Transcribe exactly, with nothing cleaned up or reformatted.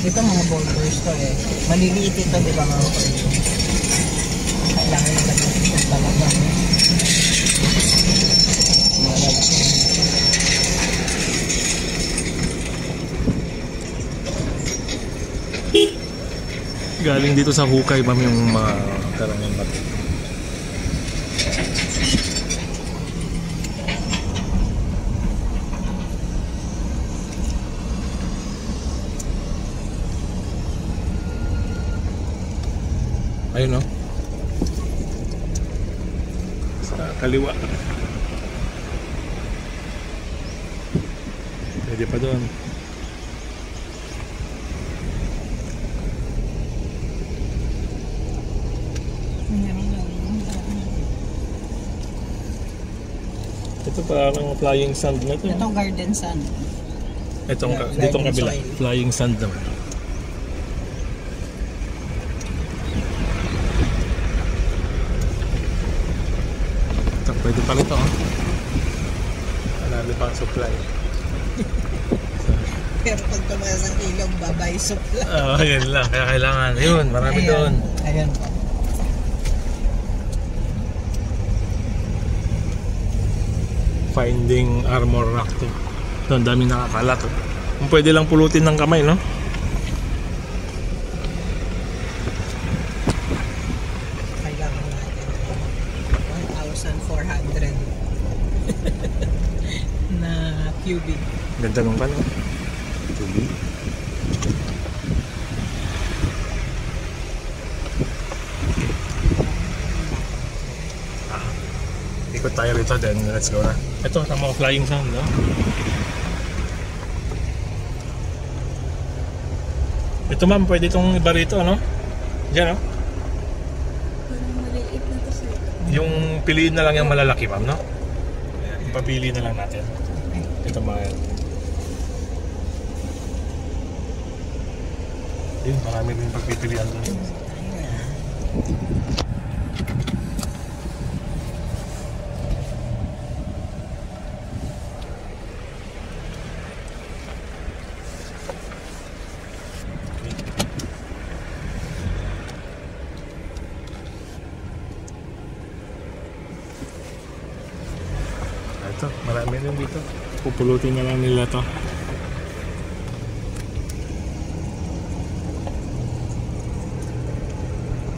Ito mga boulders to eh. Maliliit ito, di ba mga kapatid? Kailangan nila ito talaga. Galing dito sa hukay ma'am yung mga karangan natin. Ayun no? Sa kaliwa. Pwede pa doon. Ito parang flying sand na ito. Itong garden sand. Itong, Garden ditong kabila. soil. Flying sand naman. Ito, pwede pa rin ito. Oh. Marami pang supply. Pero pag tumaas ang ilog, babay supply. Oo, oh, yun lang. Kaya kailangan. Yun, marami Ayan. doon. Ayan po. Finding armor rock to. Ito, ang daming nakakalat. Oh. Kung pwede lang pulutin ng kamay, no? Kailangan natin one thousand four hundred na cubic. Ganda nung pala. Tuloy. Ah, ikot tayo rito, then let's go na. Ito, ang mga flying sound, no? Ito ma'am, pwede itong iba rito, no? Diyan, no? Parang maliit na to sir. Yung piliin na lang yung malalaki, ma'am, no? Papili na lang natin. Ito mga yan. Yun, marami rin pagpipilian doon. Ito, marami rin dito. Pupulutin na lang nila to.